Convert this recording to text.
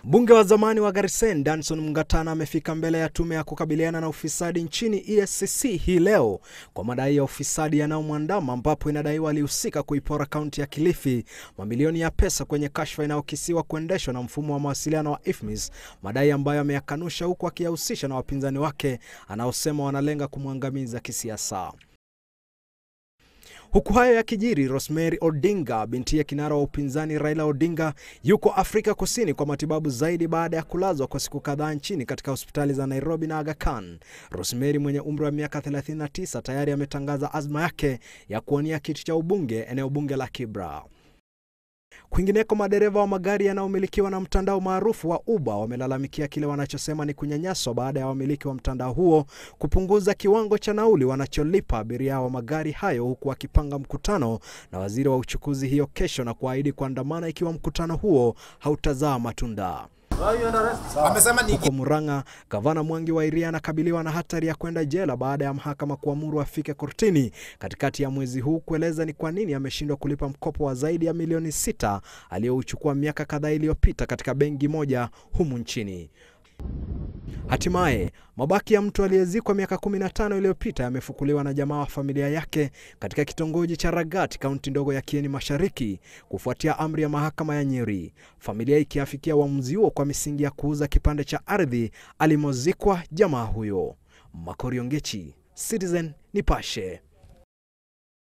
Mbunge wa zamani wa Garsen Danson Mungatana amefika mbele ya tume ya kukabiliana na ufisadi nchini EACC hii leo kwa madai ya ufisadi yanayomwandama, ambapo inadaiwa alihusika kuipora kaunti ya Kilifi mamilioni ya pesa kwenye kashfa inayokisiwa kuendeshwa na mfumo wa mawasiliano wa IFMIS, madai ambayo amekanusha huku akiyahusisha na wapinzani wake anaosema wanalenga kumwangamiza kisiasa. Huku hayo yakijiri, Rosemary Odinga, bintiye kinara wa upinzani Raila Odinga, yuko Afrika Kusini kwa matibabu zaidi baada ya kulazwa kwa siku kadhaa nchini katika hospitali za Nairobi na Aga Khan. Rosemary mwenye umri wa miaka 39 tayari ametangaza azma yake ya kuwania kiti cha ubunge eneo bunge la Kibra. Kwingineko, madereva wa magari yanayomilikiwa na mtandao maarufu wa Uber wamelalamikia kile wanachosema ni kunyanyaswa baada ya wamiliki wa mtandao huo kupunguza kiwango cha nauli wanacholipa abiria wa magari hayo, huku wakipanga mkutano na waziri wa uchukuzi hiyo kesho na kuahidi kuandamana ikiwa mkutano huo hautazaa matunda. Huko Murang'a, gavana Mwangi wa Iria anakabiliwa na hatari ya kwenda jela baada ya mahakama kuamuru afike kortini katikati ya mwezi huu kueleza ni kwa nini ameshindwa kulipa mkopo wa zaidi ya milioni 6 aliyouchukua miaka kadhaa iliyopita katika benki moja humu nchini. Hatimaye, mabaki ya mtu aliyezikwa miaka 15 iliyopita yamefukuliwa na jamaa wa familia yake katika kitongoji cha Ragati, kaunti ndogo ya Kieni Mashariki, kufuatia amri ya mahakama ya Nyeri. Familia ikiafikia uamuzi huo kwa misingi ya kuuza kipande cha ardhi alimozikwa jamaa huyo. Makoriongechi, Citizen Nipashe.